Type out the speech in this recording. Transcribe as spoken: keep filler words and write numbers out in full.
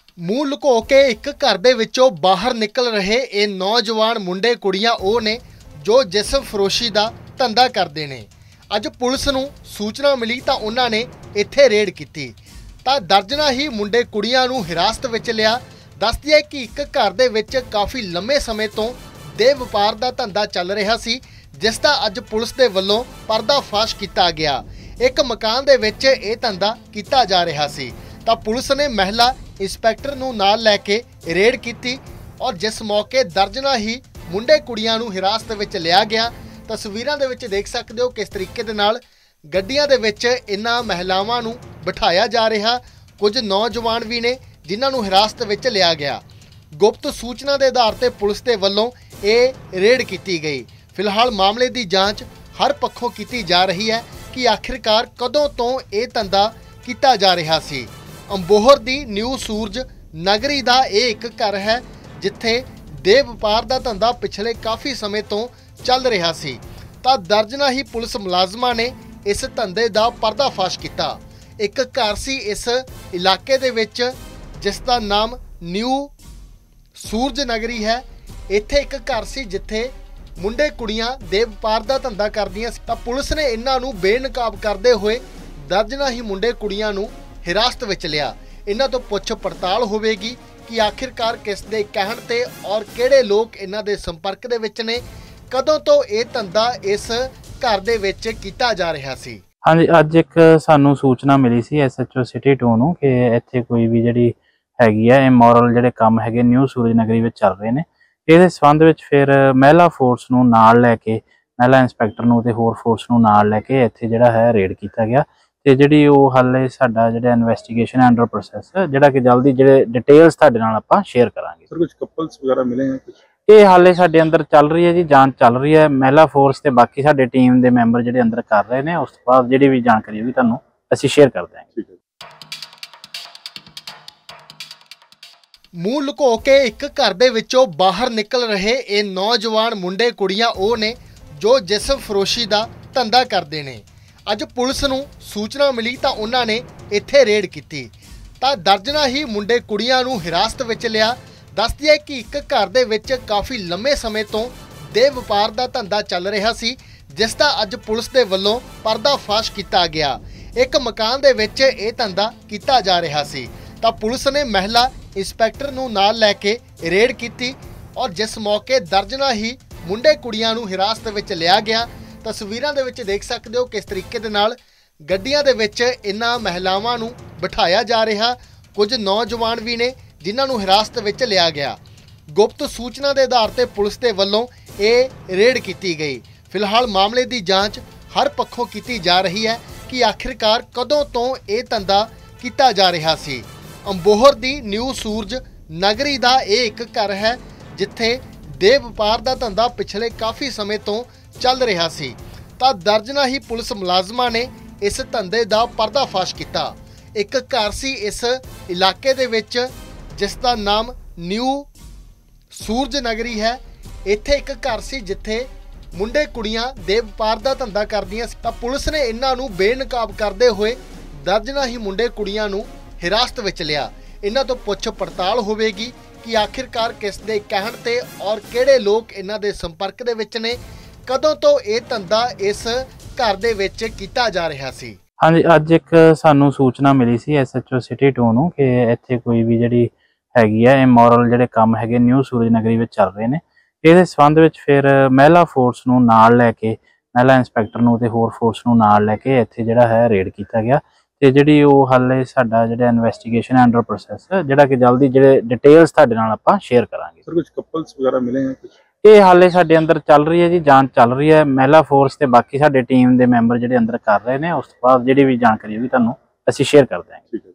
ਮੂੰਹ ਲੁਕੋ ਕੇ ਇੱਕ ਘਰ ਦੇ ਵਿੱਚੋਂ ਬਾਹਰ ਨਿਕਲ ਰਹੇ ਇਹ ਨੌਜਵਾਨ ਮੁੰਡੇ ਕੁੜੀਆਂ ਉਹ ਨੇ ਜੋ ਜਿਸਮ ਫਰੋਸ਼ੀ ਦਾ ਧੰਦਾ ਕਰਦੇ ਨੇ। ਅੱਜ ਪੁਲਿਸ ਨੂੰ ਸੂਚਨਾ ਮਿਲੀ ਤਾਂ ਉਹਨਾਂ ਨੇ ਇੱਥੇ ਰੇਡ ਕੀਤੀ ਤਾਂ ਦਰਜਨਾਂ ਹੀ ਮੁੰਡੇ ਕੁੜੀਆਂ ਨੂੰ ਹਿਰਾਸਤ ਵਿੱਚ ਲਿਆ। ਦੱਸਦੀ ਹੈ ਕਿ ਇੱਕ ਘਰ ਦੇ ਵਿੱਚ ਕਾਫੀ ਲੰਮੇ ਸਮੇਂ ਤੋਂ ਦੇਹ ਵਪਾਰ ਦਾ ਧੰਦਾ ਚੱਲ ਰਿਹਾ ਸੀ, ਜਿਸ ਦਾ ਅੱਜ ਪੁਲਿਸ ਦੇ ਵੱਲੋਂ ਪਰਦਾਫਾਸ਼ ਕੀਤਾ ਗਿਆ। ਇੱਕ ਮਕਾਨ ਦੇ ਵਿੱਚ ਇਹ ਧੰਦਾ ਕੀਤਾ ਜਾ ਰਿਹਾ ਸੀ ਤਾਂ ਪੁਲਿਸ ਨੇ ਮਹਿਲਾ ਇੰਸਪੈਕਟਰ ਨੂੰ ਨਾਲ ਲੈ ਕੇ ਰੇਡ ਕੀਤੀ ਔਰ ਜਿਸ ਮੌਕੇ ਦਰਜਨਾਂ ਹੀ ਮੁੰਡੇ ਕੁੜੀਆਂ ਨੂੰ ਹਿਰਾਸਤ ਵਿੱਚ ਲਿਆ ਗਿਆ। ਤਸਵੀਰਾਂ ਦੇ ਵਿੱਚ ਦੇਖ ਸਕਦੇ ਹੋ ਕਿਸ ਤਰੀਕੇ ਦੇ ਨਾਲ ਗੱਡੀਆਂ ਦੇ ਵਿੱਚ ਇਨ੍ਹਾਂ ਮਹਿਲਾਵਾਂ ਨੂੰ ਬਿਠਾਇਆ ਜਾ ਰਿਹਾ। ਕੁਝ ਨੌਜਵਾਨ ਵੀ ਨੇ ਜਿਨ੍ਹਾਂ ਨੂੰ ਹਿਰਾਸਤ ਵਿੱਚ ਲਿਆ ਗਿਆ। ਗੁਪਤ ਸੂਚਨਾ ਦੇ ਆਧਾਰ ਤੇ ਪੁਲਿਸ ਦੇ ਵੱਲੋਂ ਇਹ ਰੇਡ ਕੀਤੀ ਗਈ। ਫਿਲਹਾਲ ਮਾਮਲੇ ਦੀ ਜਾਂਚ ਹਰ ਪੱਖੋਂ ਕੀਤੀ ਜਾ ਰਹੀ ਹੈ ਕਿ ਆਖਿਰਕਾਰ ਕਦੋਂ ਤੋਂ ਇਹ ਧੰਦਾ ਕੀਤਾ ਜਾ ਰਿਹਾ ਸੀ। ਅੰਬੋਹਰ ਦੀ ਨਿਊ ਸੂਰਜ ਨਗਰੀ ਦਾ ਇਹ ਇੱਕ ਘਰ ਹੈ ਜਿੱਥੇ ਦੇਹ ਵਪਾਰ ਦਾ ਧੰਦਾ ਪਿਛਲੇ ਕਾਫੀ ਸਮੇਂ ਤੋਂ ਚੱਲ ਰਿਹਾ ਸੀ ਤਾਂ ਦਰਜਨਾਂ ਹੀ ਪੁਲਿਸ ਮੁਲਾਜ਼ਮਾਂ ਨੇ ਇਸ ਧੰਦੇ ਦਾ ਪਰਦਾਫਾਸ਼ ਕੀਤਾ। ਇੱਕ ਘਰ ਸੀ ਇਸ ਇਲਾਕੇ ਦੇ ਵਿੱਚ ਜਿਸ ਦਾ ਨਾਮ ਨਿਊ ਸੂਰਜ ਨਗਰੀ ਹੈ। ਇੱਥੇ ਇੱਕ ਘਰ ਸੀ ਜਿੱਥੇ ਮੁੰਡੇ ਕੁੜੀਆਂ ਦੇਹ ਵਪਾਰ ਦਾ ਧੰਦਾ ਕਰਦੀਆਂ ਸੀ ਤਾਂ ਪੁਲਿਸ ਨੇ ਇਹਨਾਂ ਨੂੰ ਬੇਨਕਾਬ ਕਰਦੇ ਹੋਏ ਦਰਜਨਾਂ ਹੀ ਮੁੰਡੇ ਕੁੜੀਆਂ ਨੂੰ ਹਿਰਾਸਤ ਵਿੱਚ ਲਿਆ। ਇਹਨਾਂ ਤੋਂ ਪੁੱਛ ਪੜਤਾਲ ਹੋਵੇਗੀ ਕਿ ਆਖਿਰਕਾਰ ਕਿਸ ਦੇ ਕਹਿਣ ਤੇ ਔਰ ਕਿਹੜੇ ਲੋਕ ਇਹਨਾਂ ਦੇ ਸੰਪਰਕ ਦੇ ਵਿੱਚ ਨੇ, ਕਦੋਂ ਤੋਂ ਇਹ ਧੰਦਾ ਇਸ ਘਰ ਦੇ ਵਿੱਚ ਕੀਤਾ ਜਾ ਰਿਹਾ ਸੀ। ਹਾਂਜੀ, ਅੱਜ ਇੱਕ ਸਾਨੂੰ ਸੂਚਨਾ ਮਿਲੀ ਸੀ S H O city two ਨੂੰ ਕਿ ਇੱਥੇ ਕੋਈ ਵੀ ਜਿਹੜੀ ਹੈਗੀ ਆ ਇਮੋਰਲ ਜਿਹੜੇ ਕੰਮ ਹੈਗੇ ਨਿਊ ਸੂਰਜ ਨਗਰੀ ਵਿੱਚ ਚੱਲ ਰਹੇ ਨੇ। ਇਹਦੇ ਸੰਬੰਧ ਵਿੱਚ ਫਿਰ ਮਹਿਲਾ ਫੋਰਸ ਨੂੰ ਨਾਲ ਲੈ ਕੇ ਮਹਿਲਾ ਇੰਸਪੈਕਟਰ ਨੂੰ ਤੇ ਹੋਰ ਫੋਰਸ ਨੂੰ ਨਾਲ ਲੈ ਕੇ ਇੱਥੇ ਜਿਹੜਾ ਹੈ ਰੇਡ ਕੀਤਾ ਗਿਆ ਤੇ ਜਿਹੜੀ ਉਹ ਹਾਲੇ ਸਾਡਾ ਜਿਹੜਾ ਇਨਵੈਸਟੀਗੇਸ਼ਨ ਅੰਡਰ ਪ੍ਰੋਸੈਸ ਜਿਹੜਾ ਕਿ ਜਲਦੀ ਜਿਹੜੇ ਡਿਟੇਲਸ ਤੁਹਾਡੇ ਨਾਲ ਆਪਾਂ ਸ਼ੇਅਰ ਕਰਾਂਗੇ। ਸਰ ਕੁਝ ਕਪਲਸ ਵਗੈਰਾ ਮਿਲੇ ਹਨ ਕੁਝ? ਇਹ ਹਾਲੇ ਸਾਡੇ ਅੰਦਰ ਚੱਲ ਰਹੀ ਹੈ ਜੀ, ਜਾਂਚ ਚੱਲ ਰਹੀ ਹੈ। ਮਹਿਲਾ ਫੋਰਸ ਤੇ ਬਾਕੀ ਸਾਡੇ ਟੀਮ ਦੇ ਮੈਂਬਰ ਜਿਹੜੇ ਅੰਦਰ ਕਰ ਰਹੇ ਨੇ, ਉਸ ਤੋਂ ਬਾਅਦ ਜਿਹੜੀ ਵੀ ਜਾਣਕਾਰੀ ਹੋਈ ਤੁਹਾਨੂੰ ਅਸੀਂ ਸ਼ੇਅਰ ਕਰ ਦਿਆਂਗੇ। ਠੀਕ ਹੈ। ਮੂੰਹ ਲੁਕੋ ਕੇ ਇੱਕ ਘਰ ਦੇ ਵਿੱਚੋਂ ਬਾਹਰ ਨਿਕਲ ਰਹੇ ਇਹ ਨੌਜਵਾਨ ਮੁੰਡੇ ਕੁੜੀਆਂ ਉਹ ਨੇ ਜੋ ਜਿਸਮ ਫਰੋਸ਼ੀ ਦਾ ਧੰਦਾ ਕਰਦੇ ਨੇ। ਅੱਜ ਪੁਲਿਸ ਨੂੰ ਸੂਚਨਾ ਮਿਲੀ ਤਾਂ ਉਹਨਾਂ ਨੇ ਇੱਥੇ ਰੇਡ ਕੀਤੀ ਤਾਂ ਦਰਜਨਾਂ ਹੀ ਮੁੰਡੇ ਕੁੜੀਆਂ ਨੂੰ ਹਿਰਾਸਤ ਵਿੱਚ ਲਿਆ। ਦੱਸਦੀ ਹੈ ਕਿ ਇੱਕ ਘਰ ਦੇ ਵਿੱਚ ਕਾਫੀ ਲੰਮੇ ਸਮੇਂ ਤੋਂ ਦੇਹ ਵਪਾਰ ਦਾ ਧੰਦਾ ਚੱਲ ਰਿਹਾ ਸੀ, ਜਿਸ ਦਾ ਅੱਜ ਪੁਲਿਸ ਦੇ ਵੱਲੋਂ ਪਰਦਾਫਾਸ਼ ਕੀਤਾ ਗਿਆ। ਇੱਕ ਮਕਾਨ ਦੇ ਵਿੱਚ ਇਹ ਧੰਦਾ ਕੀਤਾ ਜਾ ਰਿਹਾ ਸੀ ਤਾਂ ਪੁਲਿਸ ਨੇ ਮਹਿਲਾ ਇੰਸਪੈਕਟਰ ਨੂੰ ਨਾਲ ਲੈ ਕੇ ਰੇਡ ਕੀਤੀ ਔਰ ਜਿਸ ਮੌਕੇ ਦਰਜਨਾਂ ਹੀ ਮੁੰਡੇ ਕੁੜੀਆਂ ਨੂੰ ਹਿਰਾਸਤ ਵਿੱਚ ਲਿਆ ਗਿਆ। ਤਸਵੀਰਾਂ ਦੇ ਵਿੱਚ ਦੇਖ ਸਕਦੇ ਹੋ ਕਿਸ ਤਰੀਕੇ ਦੇ ਨਾਲ ਗੱਡੀਆਂ ਦੇ ਵਿੱਚ ਇਨ੍ਹਾਂ ਮਹਿਲਾਵਾਂ ਨੂੰ ਬਿਠਾਇਆ ਜਾ ਰਿਹਾ। ਕੁਝ ਨੌਜਵਾਨ ਵੀ ਨੇ ਜਿਨ੍ਹਾਂ ਨੂੰ ਹਿਰਾਸਤ ਵਿੱਚ ਲਿਆ ਗਿਆ। ਗੁਪਤ ਸੂਚਨਾ ਦੇ ਆਧਾਰ ਤੇ ਪੁਲਿਸ ਦੇ ਵੱਲੋਂ ਇਹ ਰੇਡ ਕੀਤੀ ਗਈ। ਫਿਲਹਾਲ ਮਾਮਲੇ ਦੀ ਜਾਂਚ ਹਰ ਪੱਖੋਂ ਕੀਤੀ ਜਾ ਰਹੀ ਹੈ ਕਿ ਆਖਿਰਕਾਰ ਕਦੋਂ ਤੋਂ ਇਹ ਧੰਦਾ ਕੀਤਾ ਜਾ ਰਿਹਾ ਸੀ। ਅੰਬੋਹਰ ਦੀ ਨਿਊ ਸੂਰਜ ਨਗਰੀ ਦਾ ਇਹ ਇੱਕ ਘਰ ਹੈ ਜਿੱਥੇ ਦੇਹ ਵਪਾਰ ਦਾ ਧੰਦਾ ਪਿਛਲੇ ਕਾਫੀ ਸਮੇਂ ਤੋਂ ਚੱਲ ਰਿਹਾ ਸੀ ਤਾਂ ਦਰਜਨਾਂ ਹੀ ਪੁਲਿਸ ਮੁਲਾਜ਼ਮਾਂ ਨੇ ਇਸ ਧੰਦੇ ਦਾ ਪਰਦਾਫਾਸ਼ ਕੀਤਾ। ਇੱਕ ਘਰ ਸੀ ਇਸ ਇਲਾਕੇ ਦੇ ਵਿੱਚ ਜਿਸ ਦਾ ਨਾਮ ਨਿਊ ਸੂਰਜ ਨਗਰੀ ਹੈ। ਇੱਥੇ ਇੱਕ ਘਰ ਸੀ ਜਿੱਥੇ ਮੁੰਡੇ ਕੁੜੀਆਂ ਦੇਹ ਵਪਾਰ ਦਾ ਧੰਦਾ ਕਰਦੀਆਂ ਸੀ ਤਾਂ ਪੁਲਿਸ ਨੇ ਇਹਨਾਂ ਨੂੰ ਬੇਨਕਾਬ ਕਰਦੇ ਹੋਏ ਦਰਜਨਾਂ ਹੀ ਮੁੰਡੇ ਕੁੜੀਆਂ ਨੂੰ ਹਿਰਾਸਤ ਵਿੱਚ ਲਿਆ। ਇਹਨਾਂ ਤੋਂ ਪੁੱਛ ਪੜਤਾਲ ਹੋਵੇਗੀ ਕਿ ਆਖਿਰਕਾਰ ਕਿਸ ਦੇ ਕਹਿਣ ਤੇ ਔਰ ਕਿਹੜੇ ਲੋਕ ਇਹਨਾਂ ਦੇ ਸੰਪਰਕ ਦੇ ਵਿੱਚ ਨੇ, ਕਦੋਂ ਤੋਂ ਇਹ ਧੰਦਾ ਇਸ ਘਰ ਦੇ ਵਿੱਚ ਕੀਤਾ ਜਾ ਰਿਹਾ ਸੀ। ਹਾਂਜੀ, ਅੱਜ ਇੱਕ ਸਾਨੂੰ ਸੂਚਨਾ ਮਿਲੀ ਸੀ S H O city two ਨੂੰ ਕਿ ਇੱਥੇ ਕੋਈ ਵੀ ਜਿਹੜੀ ਹੈਗੀ ਆ ਇਮੋਰਲ ਜਿਹੜੇ ਕੰਮ ਹੈਗੇ ਨਿਊ ਸੂਰਜ ਨਗਰੀ ਵਿੱਚ ਚੱਲ ਰਹੇ ਨੇ। ਇਹਦੇ ਸੰਬੰਧ ਵਿੱਚ ਫਿਰ ਮਹਿਲਾ ਫੋਰਸ ਨੂੰ ਨਾਲ ਲੈ ਕੇ ਮਹਿਲਾ ਇੰਸਪੈਕਟਰ ਨੂੰ ਤੇ ਹੋਰ ਫੋਰਸ ਨੂੰ ਨਾਲ ਲੈ ਕੇ ਇੱਥੇ ਜਿਹੜਾ ਹੈ ਰੇਡ ਕੀਤਾ ਗਿਆ ਤੇ ਜਿਹੜੀ ਉਹ ਹਾਲੇ ਸਾਡਾ ਜਿਹੜਾ ਇਨਵੈਸਟੀਗੇਸ਼ਨ ਅੰਡਰ ਪ੍ਰੋਸੈਸ ਜਿਹੜਾ ਕਿ ਜਲਦੀ ਜਿਹੜੇ ਡਿਟੇਲਸ ਤੁਹਾਡੇ ਨਾਲ ਆਪਾਂ ਸ਼ੇਅਰ ਕਰਾਂਗੇ। ਸਰ ਕੁਝ ਕਪਲਸ ਵਗੈਰਾ ਮਿਲੇ ਹਨ ਕੁਝ? ਇਹ ਹਾਲੇ ਸਾਡੇ ਅੰਦਰ ਚੱਲ ਰਹੀ ਹੈ ਜੀ, ਜਾਂਚ ਚੱਲ ਰਹੀ ਹੈ। ਮਹਿਲਾ ਫੋਰਸ ਤੇ ਬਾਕੀ ਸਾਡੇ ਟੀਮ ਦੇ ਮੈਂਬਰ ਜਿਹੜੇ ਅੰਦਰ ਕਰ ਰਹੇ ਨੇ, ਉਸ ਤੋਂ ਬਾਅਦ ਜਿਹੜੀ ਵੀ ਜਾਣਕਾਰੀ ਹੋਈ ਤੁਹਾਨੂੰ ਅਸੀਂ ਸ਼ੇਅਰ ਕਰ ਦਿਆਂਗੇ। ਠੀਕ ਹੈ।